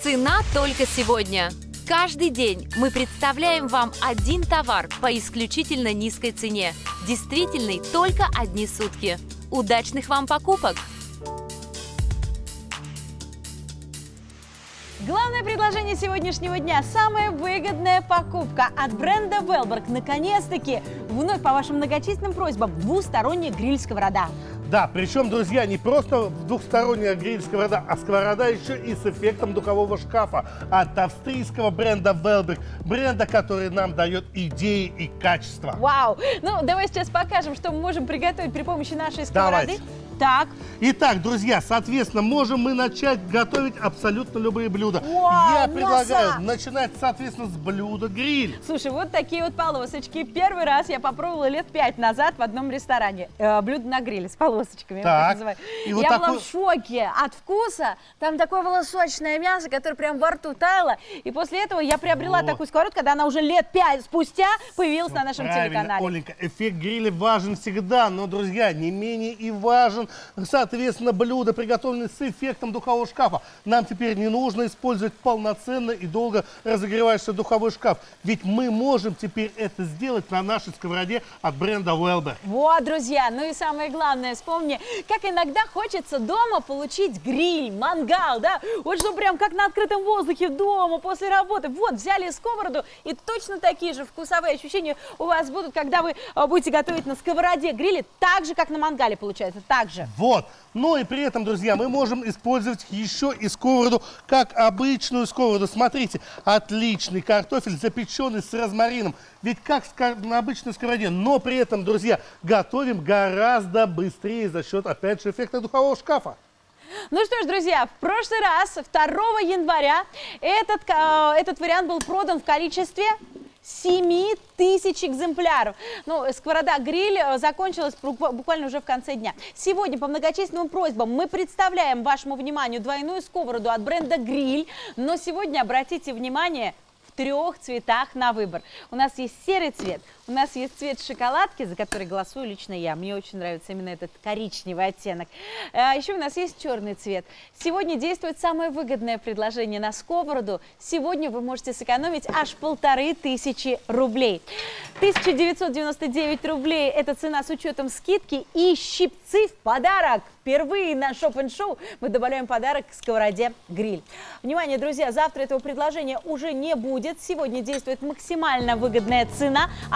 Цена только сегодня. Каждый день мы представляем вам один товар по исключительно низкой цене. Действительный только одни сутки. Удачных вам покупок! Главное предложение сегодняшнего дня – самая выгодная покупка от бренда Velberg. Наконец-таки, вновь по вашим многочисленным просьбам, двусторонняя гриль-сковорода. Да, причем, друзья, не просто двухсторонняя гриль-сковорода, а сковорода еще и с эффектом духового шкафа от австрийского бренда Velberg. Бренда, который нам дает идеи и качество. Вау! Ну, давай сейчас покажем, что мы можем приготовить при помощи нашей сковороды. Давайте. Так. Итак, друзья, соответственно, можем мы начать готовить абсолютно любые блюда. Вау, Я предлагаю мясо! начинать, соответственно, с блюда гриль. Слушай, вот такие вот полосочки. Первый раз я попробовала лет 5 назад в одном ресторане. Блюдо на гриле с полосочками. Так. И вот я такой... была в шоке от вкуса. Там такое было сочное мясо, которое прям во рту таяло. И после этого я приобрела такую сковородку, когда она уже лет 5 спустя появилась на нашем телеканале. Оленька, эффект гриля важен всегда, но, друзья, не менее и важен, соответственно, блюдо, приготовленное с эффектом духового шкафа. Нам теперь не нужно использовать полноценно и долго разогревающийся духовой шкаф, ведь мы можем теперь это сделать на нашей сковороде от бренда Velberg. Вот, друзья, ну и самое главное, вспомни, как иногда хочется дома получить гриль, мангал, да, вот что прям как на открытом воздухе дома после работы. Вот, взяли сковороду, и точно такие же вкусовые ощущения у вас будут, когда вы будете готовить на сковороде гриле, так же, как на мангале, получается, так же. Вот. Но и при этом, друзья, мы можем использовать еще и сковороду, как обычную сковороду. Смотрите, отличный картофель, запеченный с розмарином. Ведь как на обычной сковороде, но при этом, друзья, готовим гораздо быстрее за счет, опять же, эффекта духового шкафа. Ну что ж, друзья, в прошлый раз, 2 января, этот вариант был продан в количестве 7000 экземпляров. Ну, сковорода-гриль закончилась буквально уже в конце дня. Сегодня по многочисленным просьбам мы представляем вашему вниманию двойную сковороду от бренда Гриль. Но сегодня обратите внимание, в 3 цветах на выбор. У нас есть серый цвет, у нас есть цвет шоколадки, за который голосую лично я. Мне очень нравится именно этот коричневый оттенок. Еще у нас есть черный цвет. Сегодня действует самое выгодное предложение на сковороду. Сегодня вы можете сэкономить аж 1500 рублей. 1999 рублей – это цена с учетом скидки и щипцы в подарок. Впервые на шоп-н-шоу мы добавляем подарок к сковороде гриль. Внимание, друзья, завтра этого предложения уже не будет. Сегодня действует максимально выгодная цена –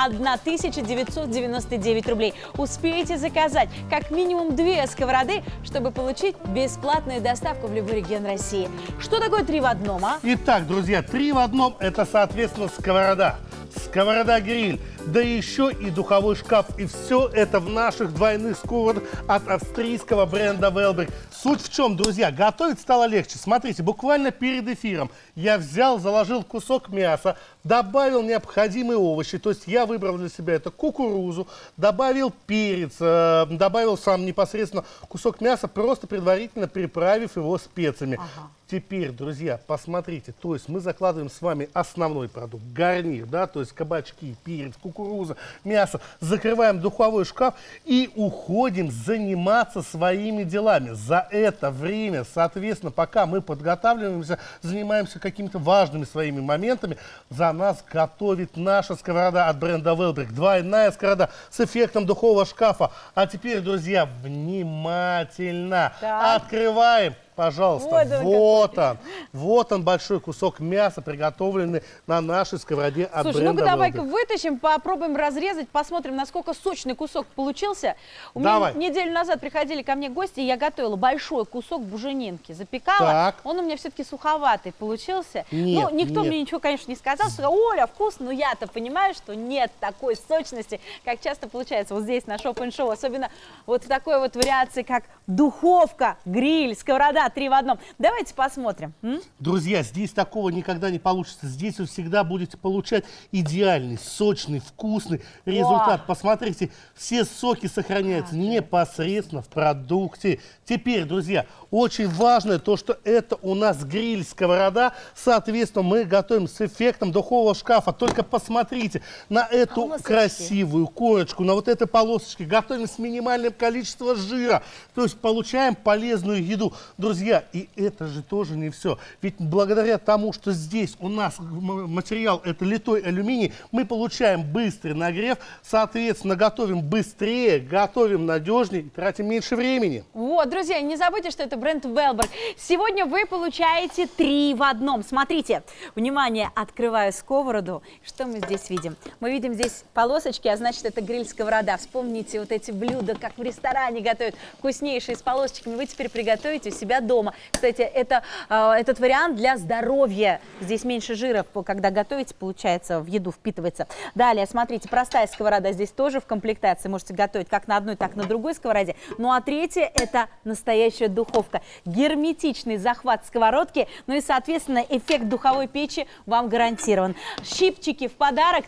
1999 рублей. Успейте заказать как минимум 2 сковороды, чтобы получить бесплатную доставку в любой регион России. Что такое 3 в одном, а? Итак, друзья, 3 в одном – это, соответственно, сковорода. Сковорода-гриль, да еще и духовой шкаф. И все это в наших двойных сковородах от австрийского бренда Velberg. Суть в чем, друзья, готовить стало легче. Смотрите, буквально перед эфиром я взял, заложил кусок мяса, добавил необходимые овощи. То есть я выбрал для себя это кукурузу, добавил перец, добавил сам непосредственно кусок мяса, просто предварительно приправив его специями. Теперь, друзья, посмотрите, то есть мы закладываем с вами основной продукт, гарнир, да, то есть кабачки, перец, кукуруза, мясо, закрываем духовой шкаф и уходим заниматься своими делами. За это время, соответственно, пока мы подготавливаемся, занимаемся какими-то важными своими моментами, за нас готовит наша сковорода от бренда Velberg, двойная сковорода с эффектом духового шкафа. А теперь, друзья, внимательно открываем. Пожалуйста, вот он большой кусок мяса, приготовленный на нашей сковороде от бренда Velberg. Слушай, ну-ка давай-ка вытащим, попробуем разрезать, посмотрим, насколько сочный кусок получился. У меня неделю назад приходили ко мне гости, и я готовила большой кусок буженинки, запекала. Так. Он у меня все-таки суховатый получился. Ну, никто мне ничего, конечно, не сказал, что Оля, вкусно, но я-то понимаю, что нет такой сочности, как часто получается вот здесь на шоп-н-шоу, особенно вот в такой вот вариации, как духовка, гриль, сковорода. 3 в одном. Давайте посмотрим. Друзья, здесь такого никогда не получится. Здесь вы всегда будете получать идеальный, сочный, вкусный результат. Посмотрите, все соки сохраняются непосредственно в продукте. Теперь, друзья, очень важное то, что это у нас гриль-сковорода. Соответственно, мы готовим с эффектом духового шкафа. Только посмотрите на эту красивую корочку, на вот этой полосочке. Готовим с минимальным количеством жира. То есть получаем полезную еду. Друзья, и это же тоже не все. Ведь благодаря тому, что здесь у нас материал это литой алюминий, мы получаем быстрый нагрев, соответственно, готовим быстрее, готовим надежнее и тратим меньше времени. Вот, друзья, не забудьте, что это бренд Велберг. Сегодня вы получаете 3 в одном. Смотрите, внимание, открываю сковороду. Что мы здесь видим? Мы видим здесь полосочки, а значит, это гриль-сковорода. Вспомните вот эти блюда, как в ресторане готовят, вкуснейшие, с полосочками. Вы теперь приготовите у себя дома. Кстати, этот вариант для здоровья. Здесь меньше жира, когда готовите, получается, в еду впитывается. Далее, смотрите, простая сковорода здесь тоже в комплектации. Можете готовить как на одной, так и на другой сковороде. Ну а третье, это настоящая духовка. Герметичный захват сковородки, ну и, соответственно, эффект духовой печи вам гарантирован. Щипчики в подарок,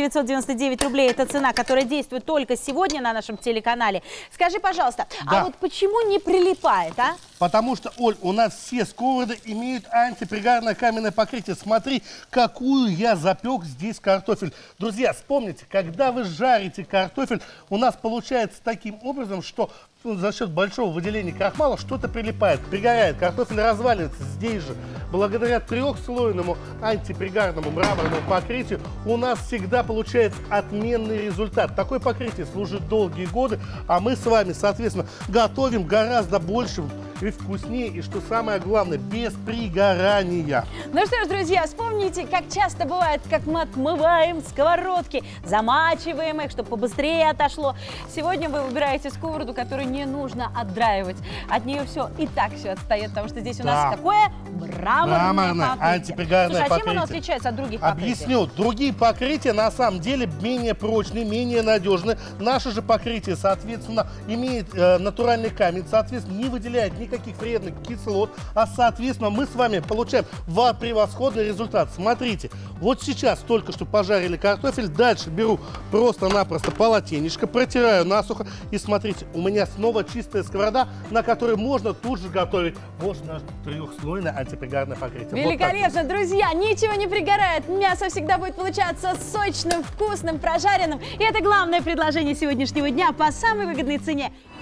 1999 рублей. Это цена, которая действует только сегодня на нашем телеканале. Скажи, пожалуйста, да. А вот почему не прилипает, а? Потому что, Оль, у нас все сковороды имеют антипригарное каменное покрытие. Смотри, какую я запек здесь картофель. Друзья, вспомните, когда вы жарите картофель, у нас получается таким образом, что за счет большого выделения крахмала что-то прилипает, пригорает, картофель разваливается здесь же. Благодаря трехслойному антипригарному мраморному покрытию у нас всегда получается отменный результат. Такое покрытие служит долгие годы, а мы с вами, соответственно, готовим гораздо больше и вкуснее, и что самое главное, без пригорания. Ну что ж, друзья, вспомните, как часто бывает, как мы отмываем сковородки, замачиваем их, чтобы побыстрее отошло. Сегодня вы выбираете сковороду, которую не нужно отдраивать. От нее все все отстает, потому что здесь у нас какое? Мраморное покрытие. Антипригарное Слушай, а чем покрытие. оно отличается от других покрытий? Объясню. Другие покрытия на самом деле менее прочные, менее надежные. Наше же покрытие, соответственно, имеет натуральный камень, соответственно, не выделяет никаких вредных кислот, а, соответственно, мы с вами получаем превосходный результат. Смотрите, вот сейчас только что пожарили картофель, дальше беру просто-напросто полотенечко, протираю насухо, и смотрите, у меня снова чистая сковорода, на которой можно тут же готовить. Вот наше трехслойное антипригарное покрытие. Великолепно, вот друзья, ничего не пригорает, мясо всегда будет получаться сочным, вкусным, прожаренным. И это главное предложение сегодняшнего дня по самой выгодной цене.